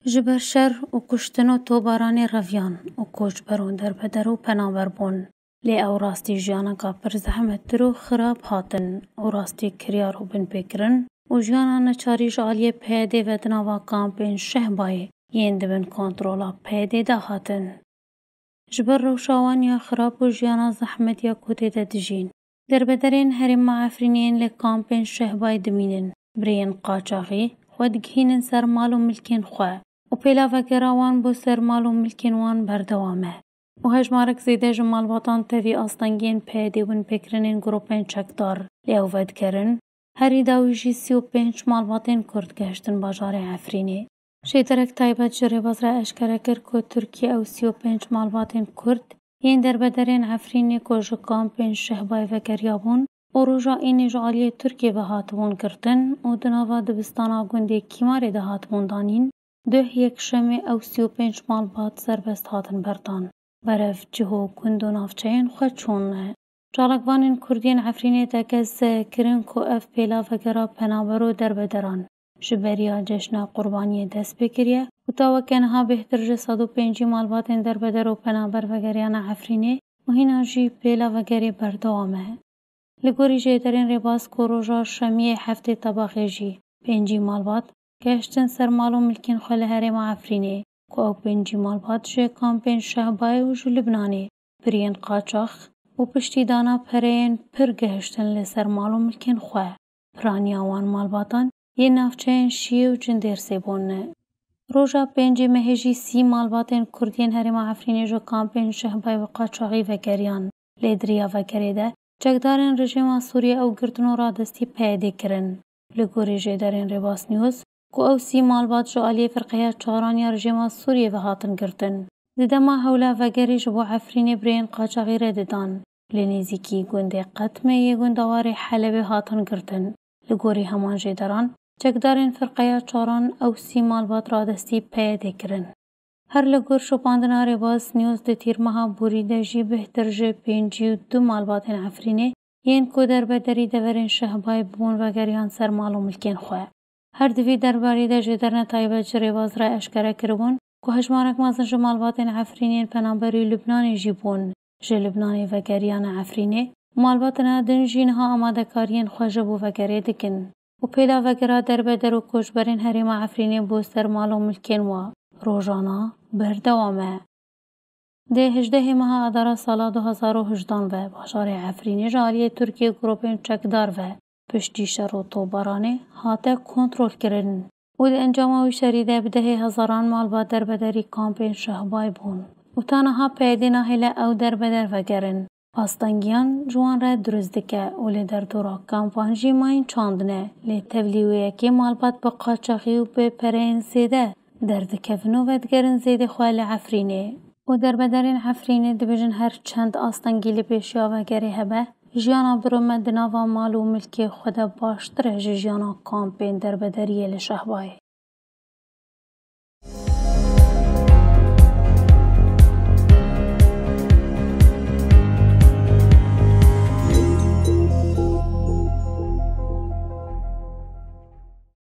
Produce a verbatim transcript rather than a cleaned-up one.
جبر شر و کشتن و توبارانی رویان و کوچبرون در بدر و پناور بون. لی او راستی جیانا کا پر زحمت تر و خراب هاتن و راستی کریار و بن بکرن و جیانا نچاری جالی پیده و دناوا کامپین شهبای ین دبن کنترولا پیده دا هاتن. جبر روشاوان یا خراب و جیانا زحمت یا کتی دجین. در بدرین هرم معفرینین لکامپین شهبای دمینن. برین قاچاقی خودگهینن سر مال و ملکین خواه. و پیلا وگراوان بو سر مال و ملکین وان بردوامه. و هجمارک زیده جمال وطن تاوی آستانگین پیده ون پکرنین گروپین چکدار لیو ود کرن. هری داویجی سی و پنج مال وطن کرد گشتن باجار عفرینی. شیطرک تایبت جره بازره اشکره کر که ترکیه او سی و پنج مال وطن کرد ین در بدرین عفرینی که جو کامپین شهبای وگریابون و روژا اینی جالی ترکیه به هاتبون کردن و دناوا دبستانا گنده کیماری ده هاتبون دانین ده یک شمه او سی و پنج مال بات سربست هاتن بردان. برف جهو کند و نافچین خود چونه. جالقوانین کردین عفرینی تکز کرن که اف پیلا وگرا پنابرو در بدران. جبریا جشن قربانی دست بکریه و تا وکنها بهتر جسد و پنجی مال باتن در بدر و پنابر وگریان عفرینی و هینا جی پیلا وگری بردوامه. لگوری جیدرین رباس کروژا شمیه هفته طباقی جی. پنجی مال بات گشتن سر مالو ملکین خاله هرم عفرینی که او پنجی مال بات جه کامپین شهبای و جو لبنانی برین قاچاخ و پشتی دانا پرین پر گشتن لسر مالو ملکین خواه. پرانی آوان مال باتان یه نافچین شیه و جندیر سیبونه. روژا پنجی مهجی سی مال باتن کردین هرم عفرینی جو کامپین شهبای و قاچاقی و گریان لیدریا و گریده جگدارن رژیم سوریه او گرتنو را دستی پیده کرن. لگوری جیدارن رباس نیوز که او سی مال بات جو آلی فرقیه چارانی رژیم سوریه و هاتن گرتن. دیده ما حوله و گری جبو عفرینی برین قاچاقی رددان. لنیزیکی گنده قطمه یه گندواری حلبه هاتن گرتن. لگوری همان جیداران جگدارن فرقیه چاران او سی مال بات را دستی پیده کرن. هر لگور شپاندنا رباس نیوز ده تیر مها بوریده جی بهتر جه پینجی و دو مال باتن عفرینی ین که در بدری دورین شهبای بون و گریان سر مال و ملکین خواه. هر دوی درباری ده جه در نتایبه جه رواز را اشکره کربون که هجمارک مازن جه مال باتن عفرینین پنابری لبنانی جی بون. جه لبنانی و گریان عفرینی مال باتن دن جینها آماده کارین خواه جبو و گری دکن. و پیدا و گرا در بدر و کشبرین هرم عفرینی بو سر مال و ملکین و روزانه بردوامه. ده هجده ماه اداره سال دو هزار و هجده و باشار عفرینی جالی ترکیه گروپین چکدار و پشتی شر و توبارانی هاته کنترل کردن. و ده انجام و شریده بده هزاران مال با در بدری کامپین شهبای بون. و تنها پیدینا هلا او در بدر وگرن. آستانگیان جوان را درست دکه ولی در دورا کامپانجی ماین چاندنه لی تولیویه که مالبات با قاچاقی و به پرین زیده در دکفنو ودگرن زیده خوال عفرینه و در بدرین عفرینه دبیجن هر چند آستانگیلی پیشیا وگری هبه جیانا برومد ناوا مال و ملکی خود باشتره جیانا کامپین در بدریه لشهبای.